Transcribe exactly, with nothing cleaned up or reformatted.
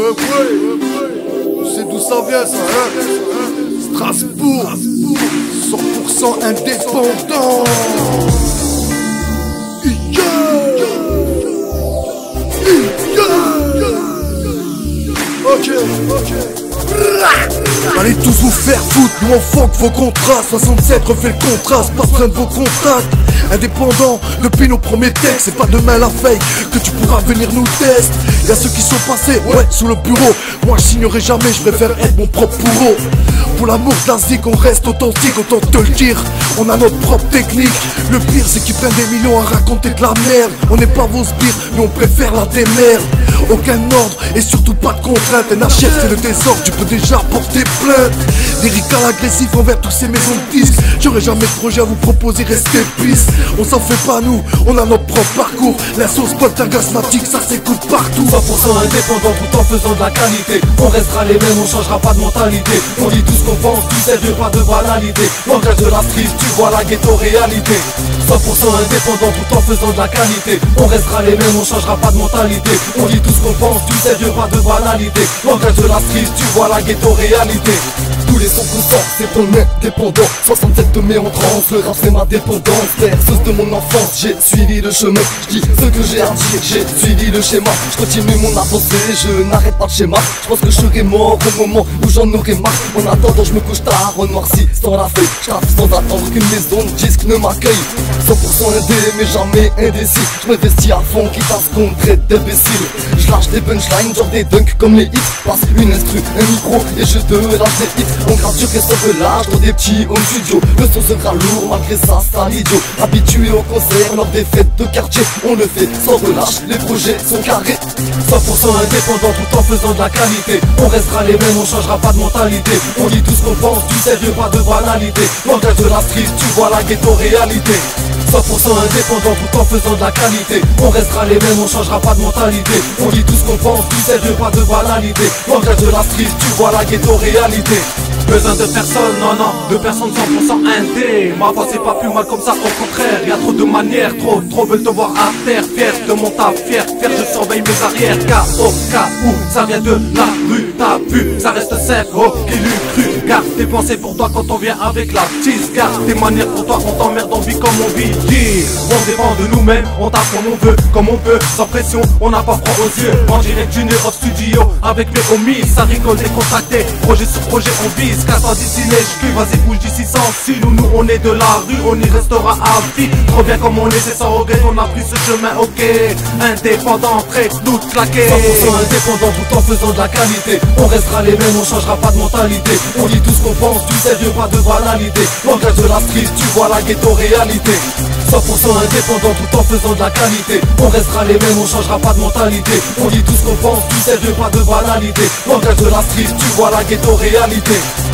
Ouais, ouais. Tu sais d'où ça vient, ça, hein? Strasbourg, cent pour cent indépendant. Yeah. Yeah. Ok, ok. Allez tous vous faire foutre, nous on fuck vos contrats. Soixante-sept refait le contraste, pas besoin de vos contacts. Indépendant depuis nos premiers textes, c'est pas demain la veille que tu pourras venir nous tester. Y'a ceux qui sont passés, ouais, sous le bureau. Moi je signerai jamais, je préfère être mon propre bourreau. Pour l'amour de la zik, on reste authentique, autant te le dire. On a notre propre technique. Le pire c'est qu'ils prennent des millions à raconter de la merde. On n'est pas vos sbires, mais on préfère la démerde. Aucun ordre et surtout pas de contrainte. Un H F c'est le désordre, tu peux déjà porter plainte. Des ricals agressifs envers tous ces maisons de disques. J'aurais jamais de projet à vous proposer, restez pisse. On s'en fait pas nous, on a notre propre parcours. La sauce pote gasmatique, ça s'écoute partout. Cent pour cent indépendant tout en faisant de la qualité. On restera les mêmes, on changera pas de mentalité. On dit tout ce qu'on pense, du sérieux, pas de banalité. Langage de la street, tu vois la ghetto réalité. Cent pour cent indépendant tout en faisant de la qualité. On restera les mêmes, on changera pas de mentalité. On dit tout ce qu'on pense, du sérieux, pas de banalité. Langage de la street, tu vois la ghetto réalité. Tous les sons qu'on sort, c'est ton indépendant. Soixante-sept te met en transe, le rap c'est ma dépendance. Berceuse de mon enfance, j'ai suivi le chemin. Je dis ce que j'ai à dire, j'ai suivi le schéma. Je continue mon avancée, je n'arrête pas de schéma. Je pense que je serai mort au moment où j'en aurai marre. En attendant, je me couche tard, en noirci, sans la feuille. Je tape sans attendre qu'une maison de disque ne m'accueille. Cent pour cent indé, mais jamais indécis. Je m'investis à fond, quitte à ce qu'on traite d'imbécile. Je lâche des punchlines, genre des dunks comme les hits. Passe une instru, un micro, et je te lâche des hits. On gradure et sans relâche dans des petits home studio. Le son sera lourd, malgré ça, ça l'idiot. Habitué au concert, lors des fêtes de quartier. On le fait sans relâche, les projets sont carrés. Cent pour cent indépendant tout en faisant de la qualité. On restera les mêmes, on changera pas de mentalité. On dit tout ce qu'on pense, du sérieux, pas de banalité. Langage de la street, tu vois la ghetto réalité. Cent pour cent indépendant tout en faisant de la qualité. On restera les mêmes, on changera pas de mentalité. On dit tout ce qu'on pense, du sérieux, pas de banalité. Langage de la street, tu vois la ghetto réalité. Besoin de personne, non non, de personnes cent pour cent indé. Ma voix c'est pas plus mal comme ça, au contraire. Y'a trop de manières, trop, trop veulent te voir à terre. Fier de mon taf, fier, fier, je surveille mes arrières. K O K où ça vient de la rue, t'as vu, ça reste sec, oh, qui l'eût cru. Garde tes pensées pour toi quand on vient avec la tisse. Garde tes manières pour toi, on t'emmerde, on vit comme on vit. Yeah. On dépend de nous-mêmes, on tape comme on veut, comme on peut, sans pression, on n'a pas froid aux yeux. En direct du off studio, avec mes homies, ça rigole décontracté. Projet sur projet, on vise. Casse en dessiné, j'cuve, vas-y bouge d'ici sans si nous, nous on est de la rue, on y restera à vie. Trop bien comme on est, c'est sans regret, on a pris ce chemin, ok. Indépendant, très tout claqué. Cent pour cent indépendant tout en faisant de la qualité. On restera les mêmes, on changera pas de mentalité. On dit tout ce qu'on pense, du sérieux, pas de banalité. Langage de la street, tu vois la ghetto réalité. Cent pour cent indépendant tout en faisant de la qualité. On restera les mêmes, on changera pas de mentalité. On dit tout ce qu'on pense, du sérieux, pas de banalité. Langage de la street, tu vois la ghetto réalité.